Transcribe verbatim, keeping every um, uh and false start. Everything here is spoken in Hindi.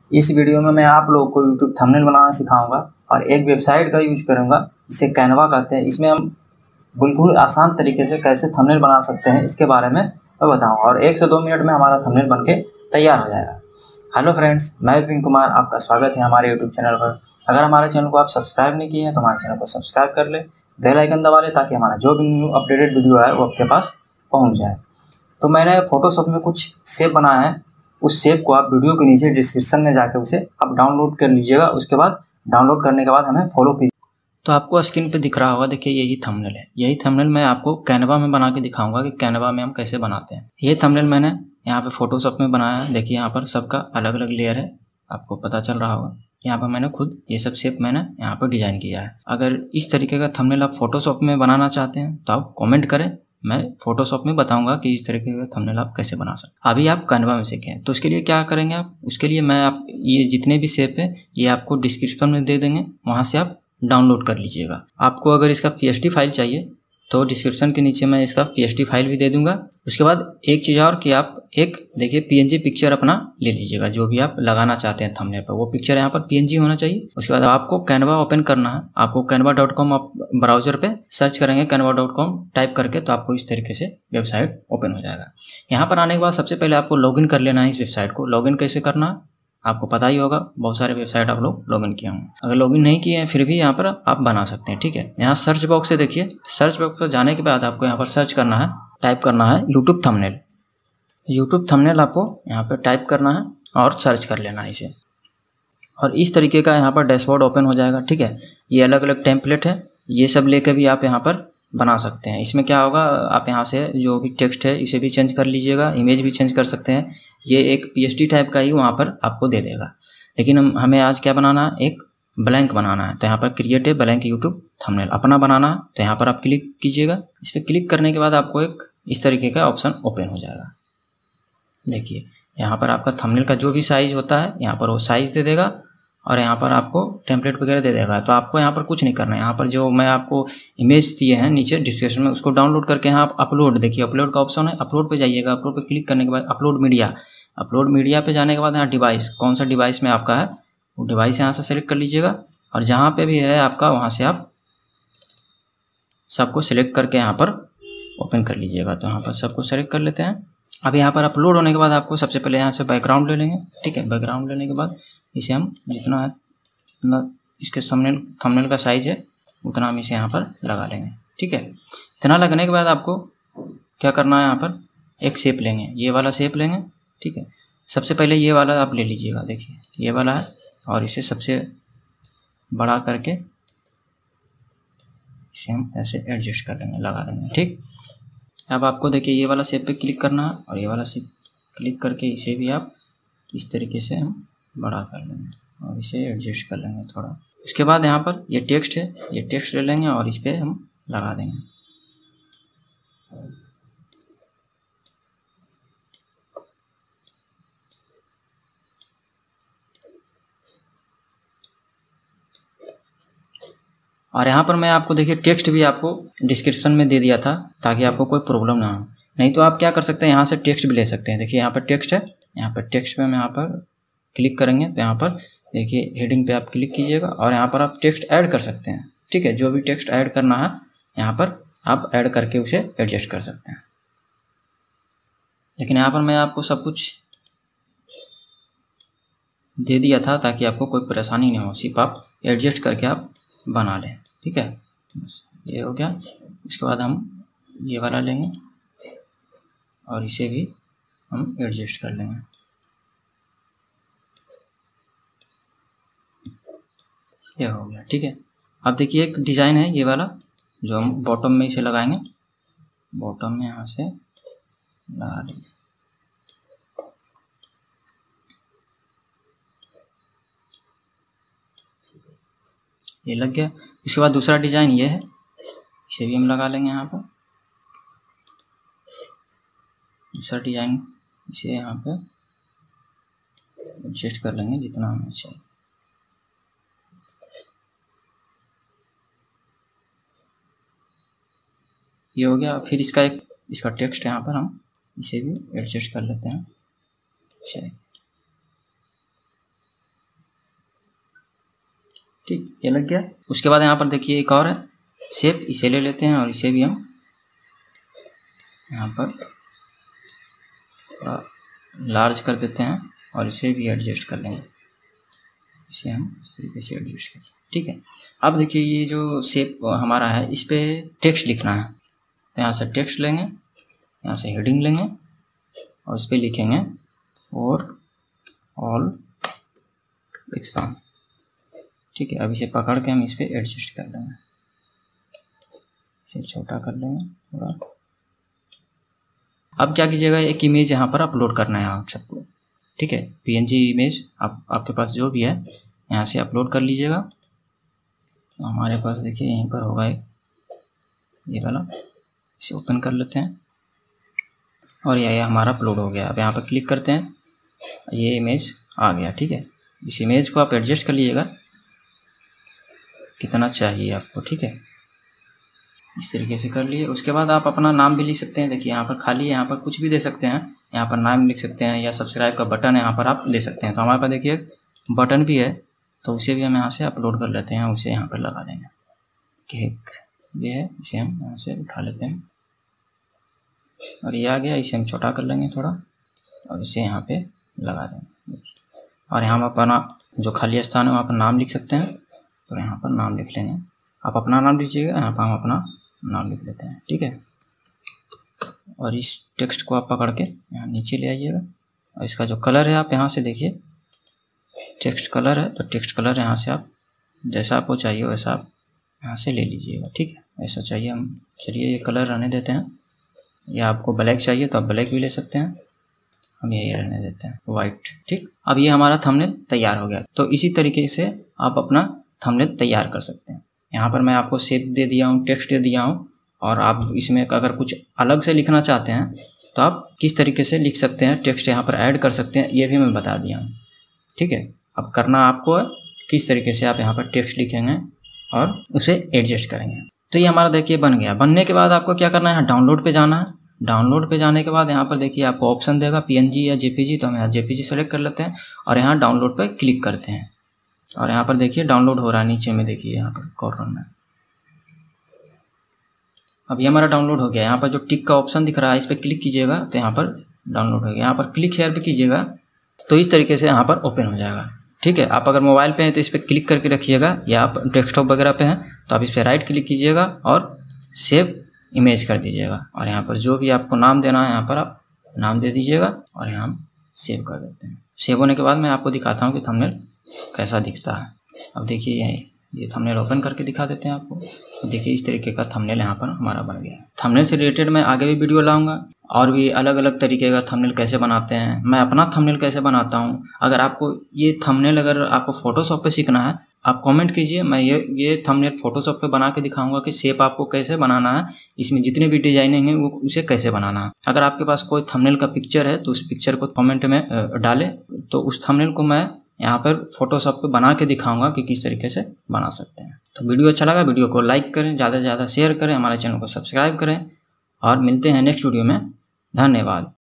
इस वीडियो में मैं आप लोगों को यूट्यूब थंबनेल बनाना सिखाऊंगा और एक वेबसाइट का यूज करूंगा जिसे कैनवा कहते हैं। इसमें हम बिल्कुल आसान तरीके से कैसे थंबनेल बना सकते हैं इसके बारे में मैं बताऊंगा और एक से दो मिनट में हमारा थंबनेल बनके तैयार हो जाएगा। हेलो फ्रेंड्स, मैं विपिन कुमार, आपका स्वागत है हमारे यूट्यूब चैनल पर। अगर हमारे चैनल को आप सब्सक्राइब नहीं किए हैं तो हमारे चैनल को सब्सक्राइब कर ले, बेल आइकन दबा ले ताकि हमारा जो भी न्यू अपडेटेड वीडियो है वो आपके पास पहुँच जाए। तो मैंने फोटोशॉप में कुछ शेप बनाया है, उस शेप को आप वीडियो के नीचे डिस्क्रिप्शन में जाकर उसे आप डाउनलोड कर लीजिएगा। उसके बाद डाउनलोड करने के बाद हमें फॉलो कीजिए। तो आपको स्क्रीन पे दिख रहा होगा, देखिए यही थंबनेल है। यही थंबनेल मैं आपको कैनवा में बना के दिखाऊंगा कि कैनवा में हम कैसे बनाते हैं। ये थंबनेल मैंने यहाँ पे फोटोशॉप में बनाया है। देखिए यहाँ पर सबका अलग अलग लेयर है, आपको पता चल रहा होगा। यहाँ पर मैंने खुद ये सब शेप मैंने यहाँ पर डिजाइन किया है। अगर इस तरीके का थंबनेल आप फोटोशॉप में बनाना चाहते हैं तो आप कॉमेंट करें, मैं फोटोशॉप में बताऊंगा कि इस तरीके का थंबनेल आप कैसे बना सकते हैं। अभी आप कैनवा में सीखें तो उसके लिए क्या करेंगे आप, उसके लिए मैं आप ये जितने भी शेप है ये आपको डिस्क्रिप्शन में दे देंगे, वहाँ से आप डाउनलोड कर लीजिएगा। आपको अगर इसका पीएसडी फाइल चाहिए तो डिस्क्रिप्शन के नीचे मैं इसका पीएसडी फाइल भी दे दूंगा। उसके बाद एक चीज़ और कि आप एक देखिए पीएनजी पिक्चर अपना ले लीजिएगा, जो भी आप लगाना चाहते हैं थंबनेल पर वो पिक्चर यहाँ पर पीएनजी होना चाहिए। उसके बाद आपको कैनवा ओपन करना है। आपको कैनवा डॉट कॉम आप ब्राउजर पे सर्च करेंगे कैनवा डॉट कॉम टाइप करके, तो आपको इस तरीके से वेबसाइट ओपन हो जाएगा। यहाँ पर आने के बाद सबसे पहले आपको लॉगिन कर लेना है इस वेबसाइट को। लॉगिन कैसे करना है आपको पता ही होगा, बहुत सारे वेबसाइट आप लोग लॉगिन किए होंगे। अगर लॉगिन नहीं किए हैं फिर भी यहाँ पर आप बना सकते हैं, ठीक है। यहाँ सर्च बॉक्स से देखिए, सर्च बॉक्स पर जाने के बाद आपको यहाँ पर सर्च करना है, टाइप करना है यूट्यूब थंबनेल। यूट्यूब थंबनेल आपको यहाँ पर टाइप करना है और सर्च कर लेना है इसे, और इस तरीके का यहाँ पर डैशबोर्ड ओपन हो जाएगा, ठीक है। ये अलग अलग टेम्पलेट है, ये सब लेकर भी आप यहाँ पर बना सकते हैं। इसमें क्या होगा, आप यहाँ से जो भी टेक्स्ट है इसे भी चेंज कर लीजिएगा, इमेज भी चेंज कर सकते हैं। ये एक पीएसडी टाइप का ही वहाँ पर आपको दे देगा, लेकिन हम हमें आज क्या बनाना है, एक ब्लैंक बनाना है। तो यहाँ पर create a blank YouTube thumbnail अपना बनाना है, तो यहाँ पर आप क्लिक कीजिएगा। इस पर क्लिक करने के बाद आपको एक इस तरीके का ऑप्शन ओपन हो जाएगा। देखिए यहाँ पर आपका थंबनेल का जो भी साइज़ होता है यहाँ पर वो साइज़ दे देगा, और यहाँ पर आपको टेम्पलेट वगैरह दे देगा। तो आपको यहाँ पर कुछ नहीं करना है। यहाँ पर जो मैं आपको इमेज दिए हैं नीचे डिस्क्रिप्शन में, उसको डाउनलोड करके यहाँ आप अपलोड, देखिए अपलोड का ऑप्शन है, अपलोड पे जाइएगा। अपलोड पे क्लिक करने के बाद अपलोड मीडिया, अपलोड मीडिया पे जाने के बाद यहाँ डिवाइस, कौन सा डिवाइस में आपका है वो डिवाइस यहाँ से सेलेक्ट कर लीजिएगा, और जहाँ पे भी है आपका वहाँ से आप सबको सिलेक्ट करके यहाँ पर ओपन कर लीजिएगा। तो यहाँ पर सबको सेलेक्ट कर लेते हैं। अब यहाँ पर अपलोड होने के बाद आपको सबसे पहले यहाँ से बैकग्राउंड ले लेंगे, ठीक है। बैकग्राउंड लेने के बाद इसे हम जितना है जितना इसके थंबनेल थंबनेल का साइज है उतना हम इसे यहाँ पर लगा लेंगे, ठीक है। इतना लगने के बाद आपको क्या करना है, यहाँ पर एक शेप लेंगे, ये वाला शेप लेंगे, ठीक है। सबसे पहले ये वाला आप ले लीजिएगा, देखिए ये वाला है, और इसे सबसे बड़ा करके इसे हम ऐसे एडजस्ट कर लेंगे, लगा लेंगे, ठीक। अब आपको देखिए ये वाला शेप पे क्लिक करना है, और ये वाला शेप क्लिक करके इसे भी आप इस तरीके से हम बड़ा कर लेंगे और इसे एडजस्ट कर लेंगे थोड़ा। उसके बाद यहाँ पर ये टेक्स्ट है, ये टेक्स्ट ले लेंगे और इस पर हम लगा देंगे। और यहाँ पर मैं आपको देखिए टेक्स्ट भी आपको डिस्क्रिप्शन में दे दिया था ताकि आपको कोई प्रॉब्लम ना हो। नहीं तो आप क्या कर सकते हैं, यहाँ से टेक्स्ट भी ले सकते हैं। देखिए यहाँ पर टेक्स्ट है, यहाँ पर टेक्स्ट पे हम यहाँ पर क्लिक करेंगे तो यहाँ पर देखिए हेडिंग पे आप क्लिक कीजिएगा, और यहाँ पर आप टेक्स्ट ऐड कर सकते हैं, ठीक है। जो भी टेक्स्ट ऐड करना है यहाँ पर आप ऐड करके उसे एडजस्ट कर सकते हैं। लेकिन यहाँ पर मैं आपको सब कुछ दे दिया था ताकि आपको कोई परेशानी नहीं हो, सिर्फ आप एडजस्ट करके आप बना लें, ठीक है। बस ये हो गया। उसके बाद हम ये वाला लेंगे और इसे भी हम एडजस्ट कर लेंगे। ये हो गया, ठीक है। अब देखिए एक डिज़ाइन है ये वाला, जो हम बॉटम में इसे लगाएंगे, बॉटम में यहाँ से लगा देंगे। ये लग गया। इसके बाद दूसरा डिज़ाइन ये है, इसे भी हम लगा लेंगे यहाँ पर। दूसरा डिज़ाइन इसे यहाँ पे एडजस्ट कर लेंगे जितना हमें चाहिए। ये हो गया। फिर इसका एक इसका टेक्स्ट यहाँ पर हम इसे भी एडजस्ट कर लेते हैं। अच्छा, ठीक, ये लग गया। उसके बाद यहाँ पर देखिए एक और है शेप, इसे ले लेते हैं और इसे भी हम यहाँ पर थोड़ा लार्ज कर देते हैं और इसे भी एडजस्ट कर लेंगे। इसे हम इस तरीके से एडजस्ट करें, ठीक है। अब देखिए ये जो शेप हमारा है इस पर टेक्स्ट लिखना है, तो यहाँ से टेक्स्ट लेंगे, यहाँ से हेडिंग लेंगे और इस पर लिखेंगे फॉर ऑल एग्जाम, ठीक है। अब इसे पकड़ के हम इस पर एडजस्ट कर लेंगे, इसे छोटा कर लेंगे थोड़ा। अब क्या कीजिएगा, एक इमेज यहाँ पर अपलोड करना है आप सबको, ठीक है। पीएनजी इमेज आप आपके पास जो भी है यहाँ से अपलोड कर लीजिएगा। तो हमारे पास देखिए यहीं पर होगा एक ये वाला, इसे ओपन कर लेते हैं और ये ये हमारा अपलोड हो गया। अब यहाँ पर क्लिक करते हैं, ये इमेज आ गया, ठीक है। इस इमेज को आप एडजस्ट कर लीजिएगा कितना चाहिए आपको, ठीक है। इस तरीके से कर लिए। उसके बाद आप अपना नाम भी लिख सकते हैं। देखिए यहाँ पर खाली है, यहाँ पर कुछ भी दे सकते हैं, यहाँ पर नाम लिख सकते हैं या सब्सक्राइब का बटन है यहाँ पर आप दे सकते हैं। तो हमारे पास देखिए बटन भी है, तो उसे भी हम यहाँ से अपलोड कर लेते हैं, उसे यहाँ पर लगा देंगे। केक ये है, इसे हम यहाँ से उठा लेते हैं और ये आ गया, इसे हम छोटा कर लेंगे थोड़ा और इसे यहाँ पे लगा देंगे। और यहाँ हम अपना जो खाली स्थान है वहाँ पर नाम लिख सकते हैं, तो यहाँ पर नाम लिख लेंगे। आप अपना नाम लीजिएगा, यहाँ पर हम अपना नाम लिख लेते हैं, ठीक है। और इस टेक्स्ट को आप पकड़ के यहाँ नीचे ले आइएगा और इसका जो कलर है आप यहाँ से देखिए टेक्स्ट कलर है, तो टेक्स्ट कलर यहाँ से आप जैसा आपको चाहिए वैसा आप यहाँ से ले लीजिएगा, ठीक है। ऐसा चाहिए हम, चलिए ये कलर रहने देते हैं, या आपको ब्लैक चाहिए तो आप ब्लैक भी ले सकते हैं, हम यही रहने देते हैं वाइट, ठीक। अब ये हमारा थंबनेल तैयार हो गया। तो इसी तरीके से आप अपना थंबनेल तैयार कर सकते हैं। यहाँ पर मैं आपको शेप दे दिया हूँ, टेक्स्ट दे दिया हूँ, और आप इसमें अगर कुछ अलग से लिखना चाहते हैं तो आप किस तरीके से लिख सकते हैं, टेक्स्ट यहाँ पर ऐड कर सकते हैं, ये भी मैं बता दिया हूँ, ठीक है। अब करना आपको है किस तरीके से आप यहाँ पर टेक्स्ट लिखेंगे और उसे एडजस्ट करेंगे। तो ये हमारा देखिए बन गया। बनने के बाद आपको क्या करना है, यहाँ डाउनलोड पे जाना है। डाउनलोड पे जाने के बाद यहाँ पर देखिए आपको ऑप्शन देगा पीएनजी या जेपीजी, तो हम यहाँ जेपीजी सेलेक्ट कर लेते हैं और यहाँ डाउनलोड पे क्लिक करते हैं और यहाँ पर देखिए डाउनलोड हो रहा है, नीचे में देखिए यहाँ पर कॉर्नर में। अब ये हमारा डाउनलोड हो गया। यहाँ पर जो टिक का ऑप्शन दिख रहा है इस पर क्लिक कीजिएगा तो यहाँ पर डाउनलोड हो गया। यहाँ पर क्लिक हेयर पे कीजिएगा तो इस तरीके से यहाँ पर ओपन हो जाएगा, ठीक है। आप अगर मोबाइल पे हैं तो इस पर क्लिक करके रखिएगा, या आप डेस्कटॉप वगैरह पे हैं तो आप इस पर राइट क्लिक कीजिएगा और सेव इमेज कर दीजिएगा और यहाँ पर जो भी आपको नाम देना है यहाँ पर आप नाम दे दीजिएगा और यहाँ हम सेव कर देते हैं। सेव होने के बाद मैं आपको दिखाता हूँ कि थंबनेल कैसा दिखता है। अब देखिए ये ये थंबनेल ओपन करके दिखा देते हैं आपको। तो देखिए इस तरीके का थंबनेल यहाँ पर हमारा बन गया है। थंबनेल से रिलेटेड मैं आगे भी वीडियो लाऊंगा और भी अलग अलग तरीके का थंबनेल कैसे बनाते हैं, मैं अपना थंबनेल कैसे बनाता हूँ। अगर आपको ये थंबनेल अगर आपको फोटोशॉप पे सीखना है आप कमेंट कीजिए, मैं ये ये थंबनेल फोटोशॉप पे बना के दिखाऊंगा कि शेप आपको कैसे बनाना है, इसमें जितने भी डिजाइनिंग है वो उसे कैसे बनाना है। अगर आपके पास कोई थंबनेल का पिक्चर है तो उस पिक्चर को कमेंट में डालें, तो उस थंबनेल को मैं यहाँ पर फोटोशॉप पे बना के दिखाऊंगा कि किस तरीके से बना सकते हैं। तो वीडियो अच्छा लगा वीडियो को लाइक करें, ज़्यादा से ज़्यादा शेयर करें, हमारे चैनल को सब्सक्राइब करें और मिलते हैं नेक्स्ट वीडियो में। धन्यवाद।